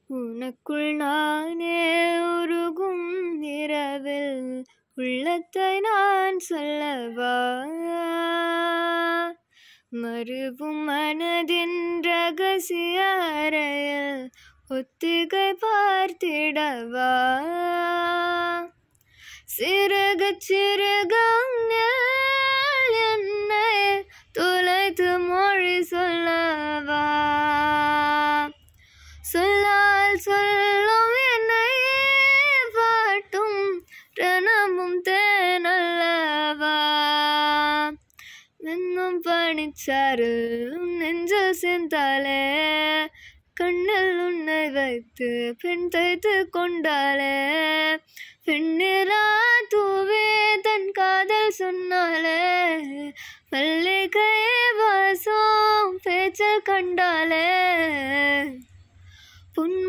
உனக்குள் நானே உருகும் இரவில் உள்ளத்தை நான் சொல்லவா, மறுவும் மனதின் ரகசிய அறையில் ஒத்திகை பார்த்திடவா, சிறுக சிறுக என்னை தொலைத்து மொழி சொல்லவா, சொல்லால் சொல்லும் என்னை பாட்டும் ரணமும் தேனல்லவா, இன்னும் பனிச்சாறு நெஞ்சில் சென்றாலே, கண்ணில் உன்னை வைத்து பெண் தைத்து கொண்டாலே, பெண்ணிலா தூவே தன் காதல் சொன்னாலே, மல்லிகை வாசம் பேச்சல் கண்டாலே, பொன்